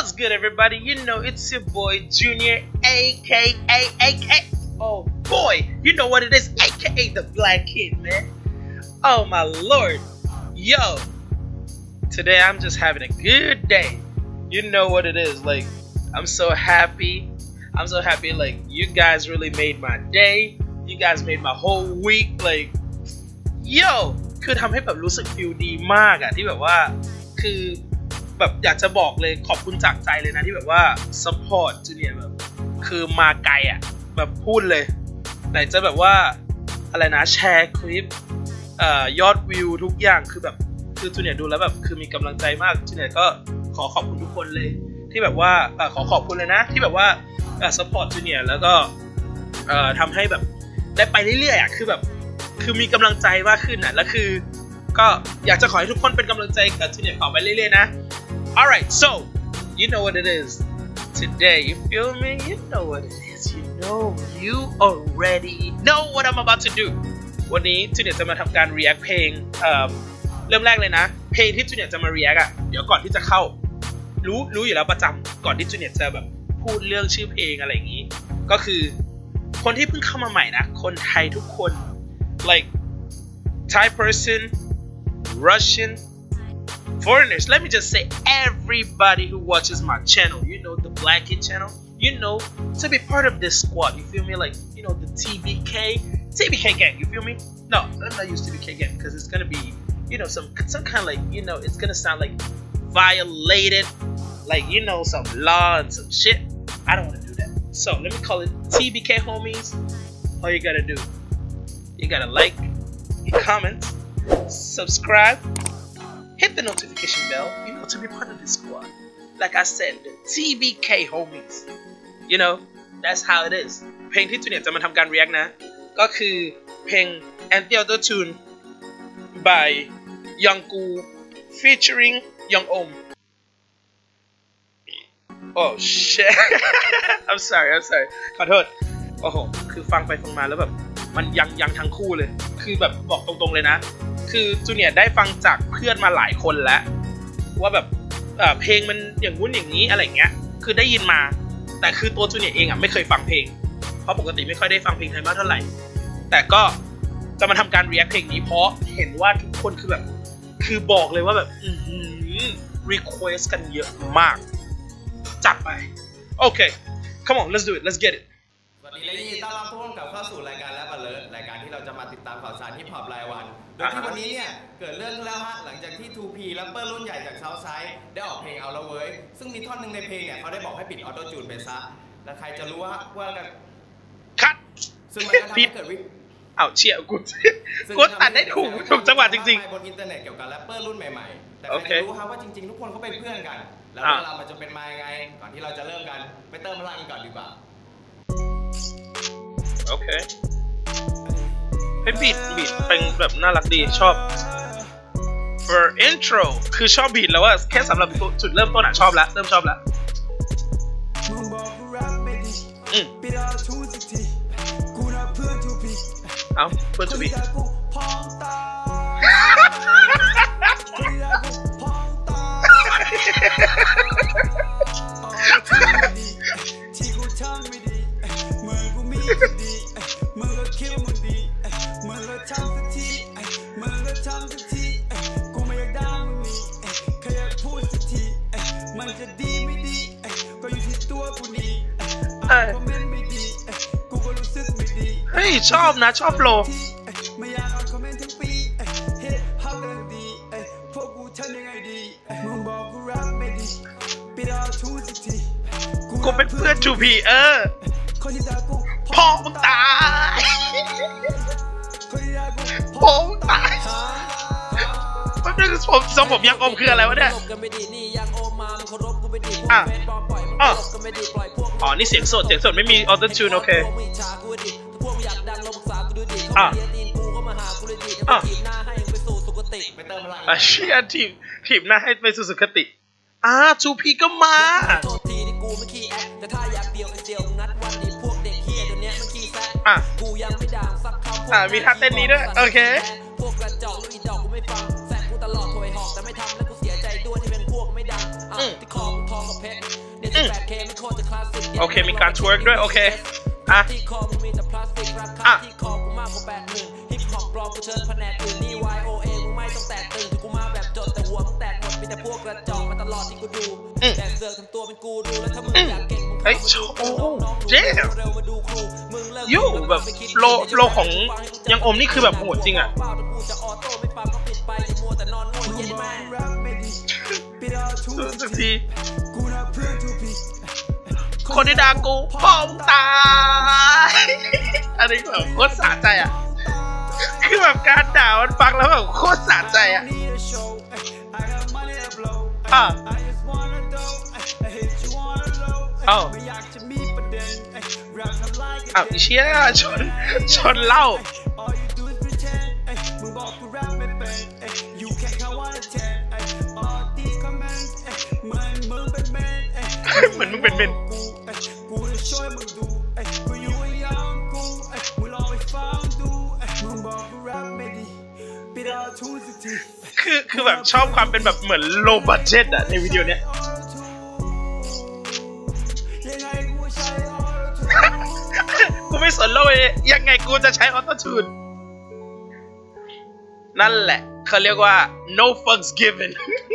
What's good, everybody? You know it's your boy Junior, aka oh boy, you know what it is, aka the Black Kid, man. Oh my lord, yo, today I'm just having a good day. You know what it is, like I'm so happy. Like you guys really made my day. You guys made my whole week. Like yo คือทำให้แบบรู้สึกฟีลดีมากอะที่แบบว่าคือแบบอยากจะบอกเลยขอบคุณจากใจเลยนะที่แบบว่าซัพพอร์ตจูเนียร์แบบคือมาไกลอะแบบพูดเลยไหนจะแบบว่าอะไรนะแชร์คลิปยอดวิวทุกอย่างคือแบบคือจูเนียร์ดูแล้วแบบคือมีกำลังใจมากจูเนียร์ก็ขอขอบคุณทุกคนเลยที่แบบว่าขอขอบคุณเลยนะที่แบบว่าซัพพอร์ตจูเนียร์แล้วก็ทำให้แบบได้ไปเรื่อยๆอะคือแบบคือมีกำลังใจมากขึ้นนะแล้วคือก็อยากจะขอให้ทุกคนเป็นกำลังใจกับจูเนียร์ต่อไปเรื่อยๆนะ Alright so you know what it is today you feel me you know what it is you already know what I'm about to do วันนี้จูเนียร์จะมาทำการ react เพลงเริ่มแรกเลยนะเพลงที่จูเนียร์จะมา react อ่ะเดี๋ยวก่อนที่จะเข้ารู้อยู่แล้วประจำก่อนที่จูเนียร์จะแบบพูดเรื่องชื่อเพลงอะไรอย่างนี้ก็คือคนที่เพิ่งเข้ามาใหม่นะคนไทยทุกคน like Thai person Russian foreigners let me just say everybody who watches my channel you know the Black Kid channel you know to be part of this squad you feel me like you know the TBK gang you feel me no I'm not use TBK gang because it's gonna be you know some kind of like you know it's gonna sound like violated like you know some law and some shit I don't want to do that so let me call it TBK homies all you gotta do you gotta like comment subscribe hit the notification bell you know to be part of this squad like I said the TBK homies you know that's how it is เพลงที่จูเนียร์จะมาทำการ react นะก็คือเพลง Anti Auto Tune by Younggu featuring Young Om oh shit I'm sorry ขอโทษโอ้โหคือฟังไปฟังมาแล้วแบบมันยังทั้งคู่เลยคือแบบบอกตรงๆเลยนะคือจูเนียร์ได้ฟังจากเพื่อนมาหลายคนแล้วว่าแบบเพลงมันอย่างงู้นอย่างนี้อะไรเงี้ยคือได้ยินมาแต่คือตัวจูเนียร์เองอ่ะไม่เคยฟังเพลงเพราะปกติไม่ค่อยได้ฟังเพลงไทยมากเท่าไหร่แต่ก็จะมาทำการ react เพลงนี้เพราะเห็นว่าทุกคนคือแบบคือบอกเลยว่าแบบrequest กันเยอะมากจัดไปโอเค come on let's do it let's get it สวัสดีและยินดีต้อนรับทุกคนกลับเข้าสู่รายการแรปอเลิร์ตรายการที่เราจะมาติดตามข่าวสารฮิปฮอปรายวันโดยที่วันนี้เนี่ยเกิดเรื่องแล้วฮะหลังจากที่ 2P แรปเปอร์รุ่นใหญ่จากเซาท์ไซด์ได้ออกเพลงเอาละเว้ยซึ่งมีท่อนหนึ่งในเพลงเนี่ยเขาได้บอกให้ปิดออโต้จูนไปซะแล้วใครจะรู้ว่ากันคัดซึ่งมันก็ทำให้เกิดเอาเชี่ยกูตัดได้ถูกจังหวะจริงๆบนอินเทอร์เน็ตเกี่ยวกับแรปเปอร์รุ่นใหม่ๆแต่ใครจะรู้ครับว่าจริงๆทุกคนเขาเป็นเพื่อนกันแล้วเรามันจะเป็นมายังไงก่อนที่เราจะเริ่มกันไปเติมพลังกันก่อนดีกว่าโอเคให้บีทเป็นแบบน่ารักดีชอบ for intro คือชอบบีทแล้วว่าแค่สำหรับจุดเริ่มต้นอะชอบแล้วเริ่มชอบแล้วเอาเพื่อนทูบีเฮ้ยชอบนะชอบโลกูเป็นเพื่อนจูพีพ่อมึงตายพ่อมึงตายมันเป็นทรงผมยังอมคืออะไรวะเนี่ยอ๋อนี่เสียงสดไม่มีออโต้ทูนโอเคเชี่ยทีมหน้าให้ไปสู่สุคติจูพีก็มามีท่าเต้นนี้ด้วยโอเค ที่คอกูทองโอเคมีการทเวิร์กด้วยโอเคอ่ะฮิปฮอปปลอมกูเชิญแผนกอื่นนี่ YOA มึงไม่ต้องแตกตื่นกูมาแบบจดแต่หัวมึงแตกหมดมีแต่พวกกระจอกมาตลอดที่กูดูแต่เสือกทำตัวเป็นกูดูแล้วถ้ามึงอยากเก่งมึงเข้ามาดูกูน้องๆเร็วมาดูครูมึงเลิกยูแบบโลของยังอมนี่คือแบบโหดจริงอ่ะสักทีคนที่ด่ากูพ่อมึงตายอันนี้แบบโคตรสะใจอ่ะคือแบบการด่ามันฟังแล้วแบบโคตรสะใจอ่ะอ้าวอีเชี่ยชนเหล้าเหมือนมึงเป็นคือแบบชอบความเป็นแบบเหมือนโลบัดเจ็ตอะในวิดีโอเนี้ยกูไม่สนเลยยังไงกูจะใช้ออโต้ทูนนั่นแหละเขาเรียกว่า no fucks given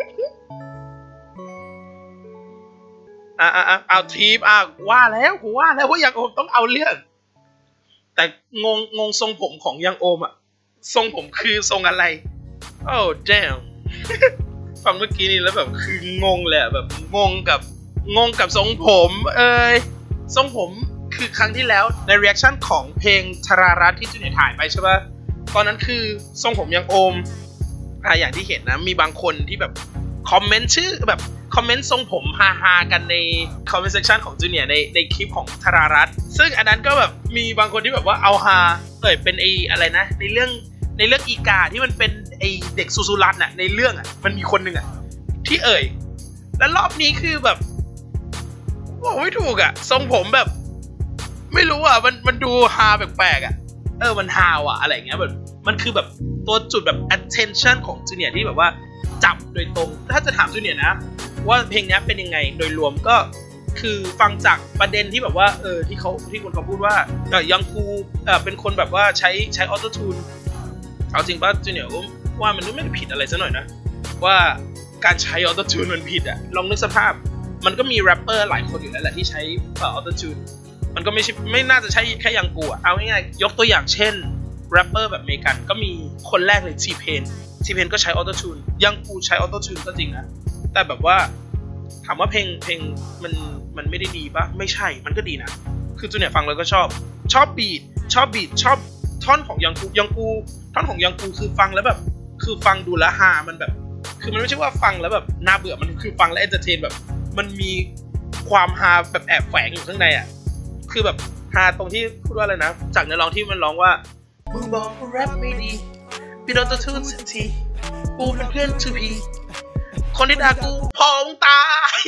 เอาทีมว่าแล้วกูว่าแล้วว่ายังโอมต้องเอาเรื่องแต่งงทรงผมของยังโอมอะทรงผมคือทรงอะไรโอ้ damn ฟังเมื่อกี้นี้แล้วแบบคืองงเลยแบบงงกับทรงผมทรงผมคือครั้งที่แล้วในรีแอคชั่นของเพลงธรารัตน์ที่จูเนียร์ถ่ายไปใช่ป่ะตอนนั้นคือทรงผมยังโอมอย่างที่เห็นนะมีบางคนที่แบบคอมเมนต์ชื่อแบบคอมเมนต์ทรงผมฮากันในคอมเมนต์เซกชันของจูเนียร์ในคลิปของธรารัตน์ซึ่งอันนั้นก็แบบมีบางคนที่แบบว่าเอาฮาเป็นอะไรนะในเรื่องอีกาที่มันเป็นไอเด็กซูซูรันอะในเรื่องอะมันมีคนหนึ่งอะที่แล้วรอบนี้คือแบบบอกไม่ถูกอะทรงผมแบบไม่รู้อะมันดูฮาแปลกๆอะมันฮาอะอะไรเงี้ยแบบมันคือแบบตัวจุดแบบ attention ของจูเนียร์ที่แบบว่าจับโดยตรงถ้าจะถามจูเนียร์นะว่าเพลงนี้เป็นยังไงโดยรวมก็คือฟังจากประเด็นที่แบบว่าที่คนเขาพูดว่ายังกูเป็นคนแบบว่าใช้ออโต้ทูนเอาจริงป่ะจูเนียร์ว่ามันไม่ได้ผิดอะไรซะหน่อยนะว่าการใช้ออโต้ทูนมันผิดอะลองนึกสภาพมันก็มีแรปเปอร์หลายคนอยู่แล้วแหละที่ใช้ออโต้ทูนมันก็ไม่น่าจะใช่แค่ยังกูอะเอาง่ายๆยกตัวอย่างเช่นแรปเปอร์แบบเมกันก็มีคนแรกเลยทีเพนก็ใช้ออโต้ทูนยังกูใช้ออโต้ทูนก็จริงนะแต่แบบว่าถามว่าเพลงมันไม่ได้ดีป่ะไม่ใช่มันก็ดีนะคือจูเนียร์ฟังแล้วก็ชอบบีทชอบท่อนของยังกูท่อนของยังกูคือฟังแล้วแบบคือฟังดูแล้วฮามันแบบคือมันไม่ใช่ว่าฟังแล้วแบบน่าเบื่อมันคือฟังแล้วเอนเตอร์เทนแบบมันมีความฮาแบบแอบแฝงอยู่ข้างในอ่ะคือแบบฮาตรงที่พูดว่าอะไรนะจากเนื้อร้องที่มันร้องว่ามึงบอกกูแรปไม่ดีปิดออโต้ทูนสักทีกูเป็นเพื่อนทูพีคนที่ด่ากูพองตาย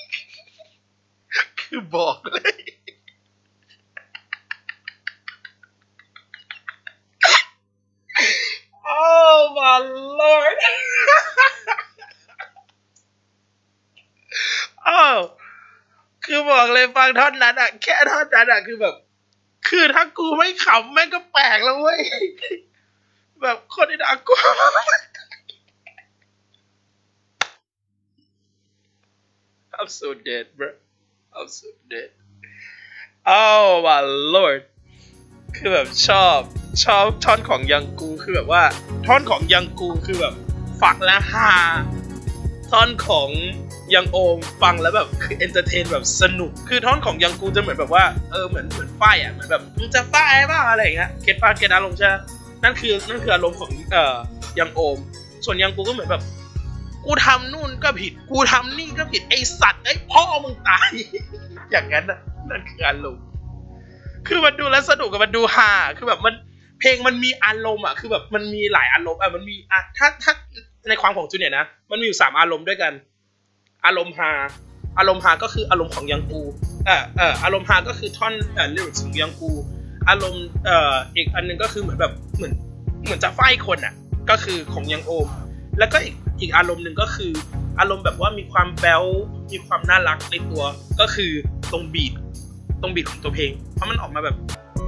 คือบอกเลยOh my lord คือบอกเลยฟังท่อนนั้นแค่ท่อนนั้นคือแบบคือถ้ากูไม่ขำแม่งก็แปลกแล้วเว้ยแบบคนที่ด่ากูI'm so dead bro I'm so dead Oh my lord คือแบบชอบท่อนของยังกูคือแบบว่าท่อนของยังกูคือแบบฟังแล้วฮาท่อนของยังโอมฟังแล้วแบบคือเอนเตอร์เทนแบบสนุกคือท่อนของยังกูจะเหมือนแบบว่าเหมือนไฟเหมือนแบบมึงจะไฟบ้างอะไรอย่างเงี้ยเก็ตอารมณ์ใช่นั่นคืออารมณ์ของยังโอมส่วนยังกูก็เหมือนแบบกูทำนู่นก็ผิดกูทำนี่ก็ผิดไอสัตว์ไอพ่อมึงตายอย่างนั้นนั่นคืออารมณ์คือมันดูแล้วสนุกกับมันดูฮาคือแบบมันเพลงมันมีอารมณ์คือแบบมันมีหลายอารมณ์มันมีถ้าในความของจูเนียร์นะมันมีอยู่3อารมณ์ด้วยกันอารมณ์ฮาก็คืออารมณ์ของยังกูอารมณ์ฮาก็คือท่อนลิริกส์ของยังกูอารมณ์อีกอันนึงก็คือเหมือนจะไฟคนก็คือของยังโอมแล้วก็อีกอารมณ์หนึ่งก็คืออารมณ์แบบว่ามีความแบ๊วมีความน่ารักในตัวก็คือตรงบีทของตัวเพลงเพราะมันออกมาแบบ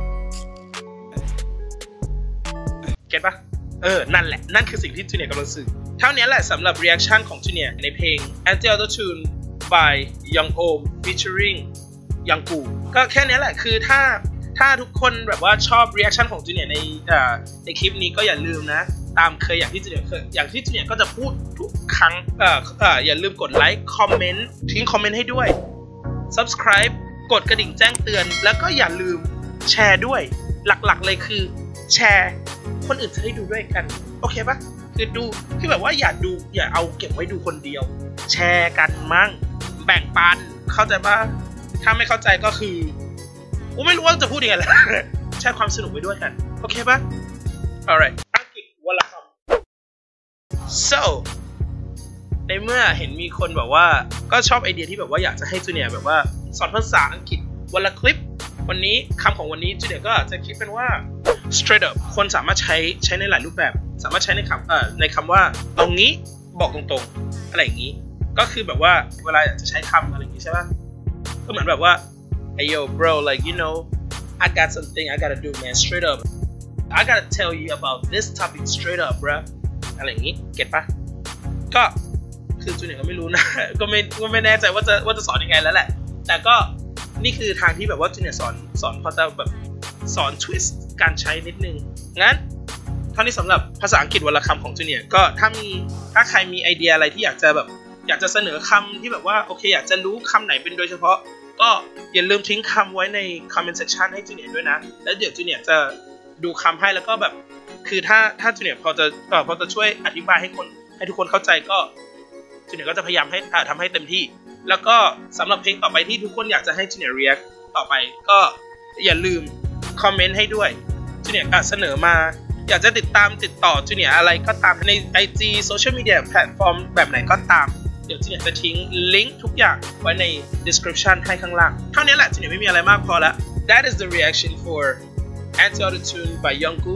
เก็ตปะนั่นแหละนั่นคือสิ่งที่จูเนียร์กำลังสื่อเท่านี้แหละสำหรับ reaction ของจูเนียร์ในเพลง Anti Auto Tune by Young Om featuring Young Gu ก็แค่นี้แหละคือถ้าทุกคนแบบว่าชอบ reaction ของจูเนียร์ในคลิปนี้ก็อย่าลืมนะตามเคยอย่างที่จูเนียร์ก็จะพูดทุกครั้งอย่าลืมกดไลค์คอมเมนต์ทิ้งคอมเมนต์ให้ด้วย subscribe กดกระดิ่งแจ้งเตือนแล้วก็อย่าลืมแชร์ด้วยหลักๆเลยคือแชร์คนอื่นจะได้ดูด้วยกันโอเคปะคือแบบว่าอย่าเอาเก็บไว้ดูคนเดียวแชร์กันมั่งแบ่งปันเข้าใจปะถ้าไม่เข้าใจก็คือกูไม่รู้ว่าจะพูดยังไงแล้วแชร์ความสนุกไปด้วยกันโอเคปะ alright อังกฤษวันละคำ so ในเมื่อเห็นมีคนแบบว่าก็ชอบไอเดียที่แบบว่าอยากจะให้จูเนียร์แบบว่าสอนภาษาอังกฤษวันละคลิปวันนี้คำของวันนี้จูเนียร์ก็จะคิดเป็นว่า straight up คนสามารถใช้ในหลายรูปแบบสามารถใช้ในคำว่าเอางี้บอกตรงๆอะไรอย่างนี้ก็คือแบบว่าเวลาอยากจะใช้คำอะไรอย่างนี้ใช่ป่ะก็เหมือนแบบว่า hey yo bro like you know I got something I gotta do man straight up I gotta tell you about this topic straight up bro อะไรอย่างนี้เก็ตป่ะก็คือจูเนียร์ก็ไม่รู้นะก็ไม่แน่ใจว่าจะสอนยังไงแล้วแหละแต่ก็นี่คือทางที่แบบว่าจูเนียร์สอนพอจะแบบสอนทวิสต์การใช้นิดนึงงั้นเท่านี้สำหรับภาษาอังกฤษวันละคำของจูเนียร์ก็ถ้าใครมีไอเดียอะไรที่อยากจะเสนอคำที่แบบว่าโอเคอยากจะรู้คำไหนเป็นโดยเฉพาะก็อย่าลืมทิ้งคำไว้ใน comment section ให้จูเนียร์ด้วยนะแล้วเดี๋ยวจูเนียร์จะดูคำให้แล้วก็แบบคือถ้าจูเนียร์พอจะช่วยอธิบายให้ทุกคนเข้าใจก็จูเนียร์ก็จะพยายามให้ทำให้เต็มที่แล้วก็สำหรับเพลงต่อไปที่ทุกคนอยากจะให้จูเนียร์ react ต่อไปก็อย่าลืมคอมเมนต์ให้ด้วยจูเนียร์เสนอมาอยากจะติดต่อจูเนียร์อะไรก็ตามใน IG โซเชียลมีเดียแพลตฟอร์มแบบไหนก็ตามเดี๋ยวจูเนียร์จะทิ้งลิงก์ทุกอย่างไว้ใน description ให้ข้างล่างเท่านี้แหละจูเนียร์ไม่มีอะไรมากพอละ That is the reaction for Anti Auto Tune by Young Gu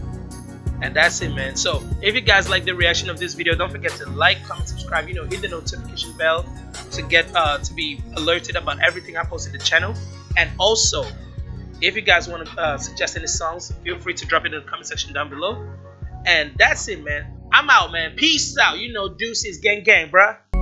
and that's it man so if you guys like the reaction of this video don't forget to like comment subscribe hit the notification bell to get to be alerted about everything I post in the channel and also if you guys want to suggest any songs feel free to drop it in the comment section down below and that's it man I'm out man peace out deuces gang bruh